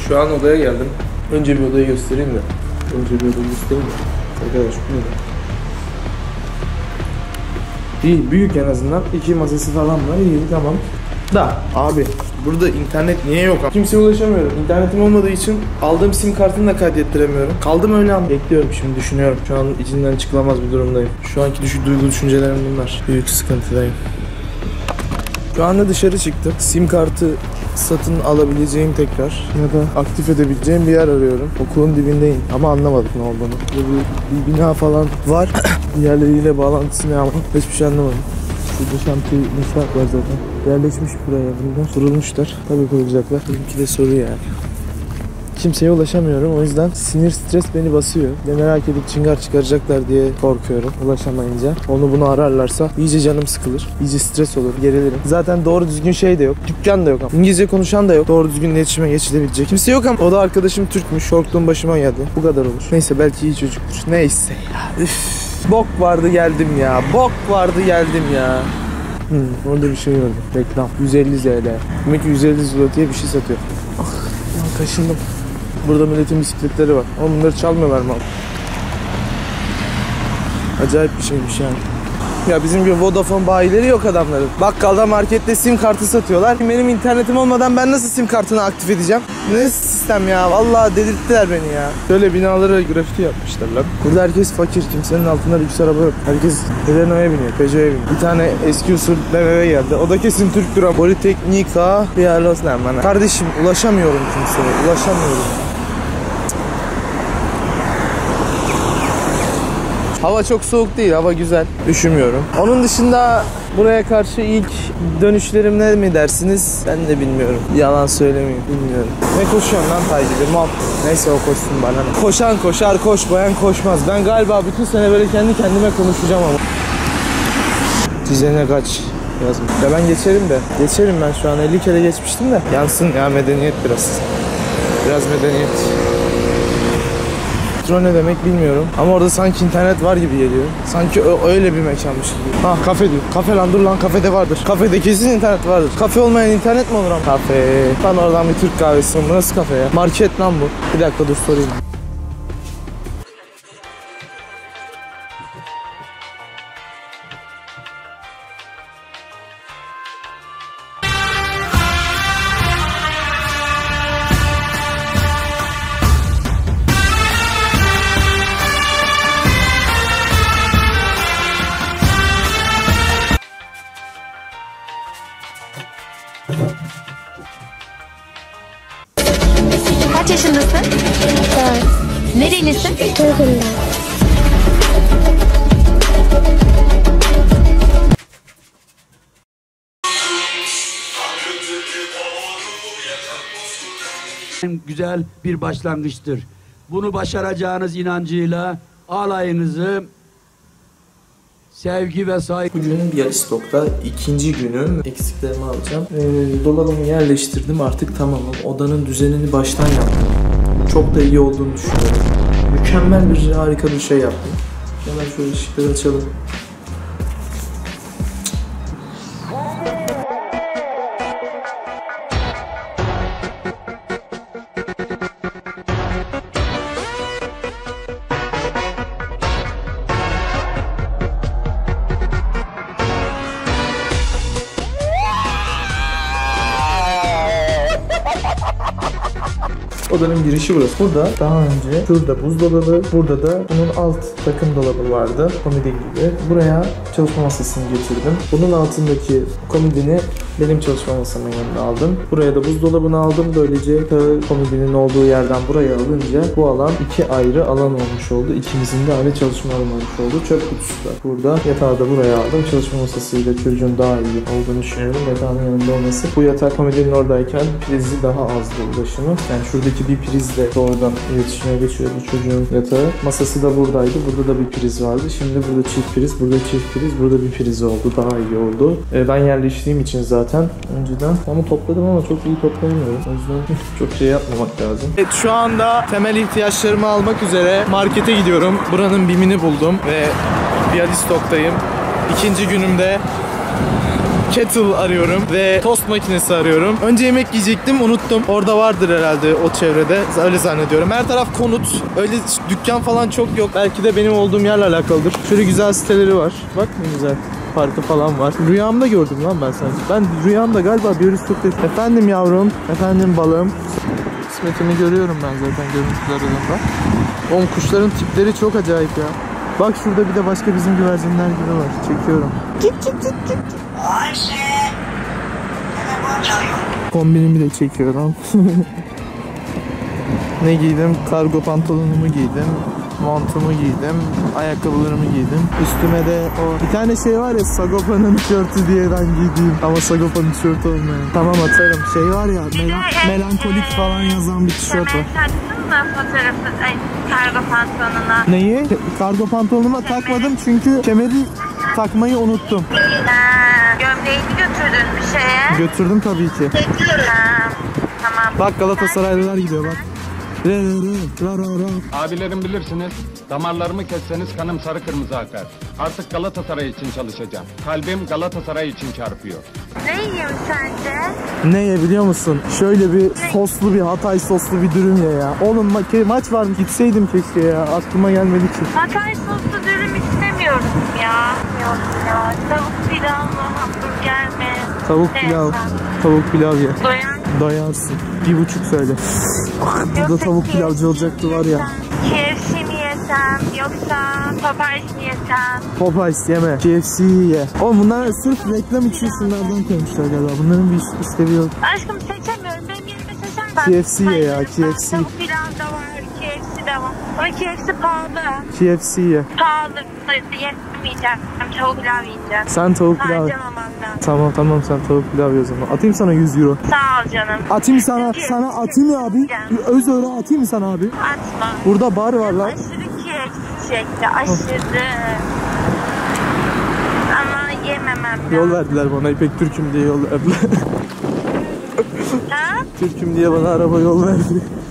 Şu an odaya geldim. Önce bir odayı göstereyim de. Arkadaş bu ne? İyi, büyük en azından. 2 masası falan var. İyi, tamam. Da abi burada internet niye yok? Kimseye ulaşamıyorum. İnternetim olmadığı için aldığım sim kartını da kaydettiremiyorum. Kaldım öyle ama bekliyorum, şimdi düşünüyorum. Şu an içinden çıkılamaz bir durumdayım. Şu anki duygu düşüncelerim bunlar. Büyük sıkıntıdayım. Şu anda dışarı çıktım. Sim kartı satın alabileceğim tekrar ya da aktif edebileceğim bir yer arıyorum. Okulun dibindeyim ama anlamadık ne olduğunu. Burada bir bina falan var. Diğerleriyle bağlantısı ne ama hiçbir şey anlamadım. Burada şantiye inşaat var zaten. Yerleşmiş buraya bunlar. Kurulmuşlar. Tabii kurulacaklar. Benimki de soru yani. Kimseye ulaşamıyorum. O yüzden sinir, stres beni basıyor. Ve merak edip çıngar çıkaracaklar diye korkuyorum ulaşamayınca. Onu bunu ararlarsa iyice canım sıkılır. İyice stres olur. Gerilirim. Zaten doğru düzgün şey de yok. Dükkan da yok ama. İngilizce konuşan da yok. Doğru düzgün iletişime geçilebilecek kimse yok ama. O da arkadaşım Türkmüş. Korktuğum başıma geldi. Bu kadar olur. Neyse belki iyi çocuktur. Neyse ya. Üff. Bok vardı geldim ya. Bok vardı geldim ya. Orada bir şey vardı. Reklam. 150 TL. Demek ki 150 zloty'ye bir şey satıyor. Ah, kaşındım. Burada milletin bisikletleri var. Ama bunları çalmıyorlar mı? Acayip bir şeymiş yani. Ya bizim gibi Vodafone bayileri yok adamların. Bakkalda, markette sim kartı satıyorlar. Benim internetim olmadan ben nasıl sim kartını aktif edeceğim? Ne sistem ya? Vallahi delirttiler beni ya. Şöyle binalara grafiti yapmışlar lan. Burada herkes fakir. Kimsenin altında lüks araba yok. Herkes Renault'a biniyor, Peugeot'a biniyor. Bir tane eski usul BMW geldi. O da kesin Türk duran. Politeknika. Bir yerli olsun bana. Kardeşim ulaşamıyorum kimseye. Ulaşamıyorum. Hava çok soğuk değil, hava güzel. Üşümüyorum. Onun dışında buraya karşı ilk dönüşlerim ne mi dersiniz? Ben de bilmiyorum. Yalan söylemeyeyim, bilmiyorum. Ne koşuyorsun lan tay gibi mal. Neyse o koşsun bana. Koşan koşar, koşmayan koşmaz. Ben galiba bütün sene böyle kendi kendime konuşacağım ama. Düzene kaç yazmış. Ya ben geçerim de. Geçerim ben şu an 50 kere geçmiştim de. Yansın ya medeniyet biraz. Biraz medeniyet. Metro ne demek bilmiyorum. Ama orada sanki internet var gibi geliyor. Sanki öyle bir mekanmış gibi. Ha kafe diyor. Kafe lan dur lan kafede vardır. Kafede kesin internet vardır. Kafe olmayan internet mi olur ama? Kafe. Lan oradan bir Türk kahvesi. Bu nasıl kafe ya? Market lan bu. Bir dakika dur sorayım. Kaç yaşındasın? 4. Nerelisin? Türk'üm Güzel bir başlangıçtır. Bunu başaracağınız inancıyla alayınızı sevgi ve saygı... Bugün Bialystok'ta ikinci günüm. Eksiklerimi alacağım. Dolabımı yerleştirdim, artık tamamım. Odanın düzenini baştan yaptım. Çok da iyi olduğunu düşünüyorum. Mükemmel bir, harika bir şey yaptım. Hemen şöyle ışıkları açalım. Odanın girişi burası. Burada daha önce şurada buzdolabı, burada da bunun alt takım dolabı vardı. Komodin gibi. Buraya çalışma masasını getirdim. Bunun altındaki komodini benim çalışma masamın yanına aldım. Buraya da buzdolabını aldım. Böylece komodinin olduğu yerden buraya alınca bu alan iki ayrı alan olmuş oldu. İkimizin de aynı çalışma alanı olmuş oldu. Çöp kutusu da burada. Yatağı da buraya aldım. Çalışma masasıyla çocuğun daha iyi olduğunu düşünüyorum. Yatağın yanında olması. Bu yatak komodinin oradayken prizi daha azdı ulaşımı. Yani şuradaki bir prizle doğrudan iletişime geçiyordu çocuğun yatağı. Masası da buradaydı. Burada da bir priz vardı. Şimdi burada çift priz, burada çift priz, burada bir priz oldu. Daha iyi oldu. Ben yerleştiğim için zaten önceden onu topladım ama çok iyi toplayamıyorum. O yüzden çok şey yapmamak lazım. Evet, şu anda temel ihtiyaçlarımı almak üzere markete gidiyorum. Buranın BİM'ini buldum ve Bialystok'tayım. İkinci günümde kettle arıyorum ve tost makinesi arıyorum. Önce yemek yiyecektim, unuttum. Orada vardır herhalde o çevrede. Öyle zannediyorum. Her taraf konut. Öyle dükkan falan çok yok. Belki de benim olduğum yerle alakalıdır. Şöyle güzel siteleri var. Bak ne güzel. Parkı falan var. Rüyamda gördüm lan ben sanki. Ben rüyamda galiba bir Aristoteles. Efendim yavrum, efendim balım. İsmet'imi görüyorum ben zaten görüntüler arasında. Oğlum kuşların tipleri çok acayip ya. Bak şurada bir de başka bizim güvercinler gibi var. Çekiyorum. Kombinimi de çekiyorum. Ne giydim? Kargo pantolonumu giydim. Montumu giydim, ayakkabılarımı giydim. Üstüme de o bir tane şey var ya, Sagopa'nın tişörtü diye ben giydiğim ama Sagopa'nın tişörtü olmayan. Tamam atarım. Şey var ya, melankolik falan yazan bir tişört var. Taktın mı fotoğrafı kargo pantolonuna? Neyi? Kargo pantolonuma takmadım çünkü kemeri takmayı unuttum. Gömleğini götürdün bir şeye. Götürdüm tabii ki. Tamam. Bak Galatasaraylılar gidiyor bak. Abilerim bilirsiniz, damarlarımı kesseniz kanım sarı kırmızı akar. Artık Galatasaray için çalışacağım. Kalbim Galatasaray için çarpıyor. Ne yiyeyim sence? Ne ye biliyor musun? Şöyle bir soslu bir Hatay soslu bir dürüm ye ya. Oğlum maç var mı? Gitseydim keşke ya. Aklıma gelmedi ki. Hatay soslu dürüm istemiyorum ya. Yok ya. Tavuk pilav mı? Hamburger mi? Tavuk pilav. Tavuk pilav ye. Doyan. Doyarsın. 1,5 söyle. Ah, burada tavuk pilavcı olacaktı var ya. KFC mi yesem yoksa Popeyes mi yesem? Popeyes yeme. KFC ye. Oğlum bunlar sırf reklam için şunlardan koymuşlar galiba. Bunların bir işlevi yok. Aşkım seçemiyorum. Benim yerime seçer. KFC ye ya, KFC. Tavuk pilav da var. KFC de var. Ama KFC pahalı. KFC ye. Pahalı. Yemeyeceğim. Tavuk pilav yiyeceğim. Sen tavuk pilav. Harcamamam lazım. Tamam sen tavuk pilav ye o zaman. Atayım sana 100 euro. Sağ ol canım. Atayım sana atayım ya abi. Öz öyle atayım mı sana abi? Atma. Burada bar var lan. Aşırı KFC çekti. Aşırı. Ama yememem lazım. Yol verdiler bana, İpek Türk'üm diye yol verdiler. Ha? Türk'üm diye bana araba yol verdi.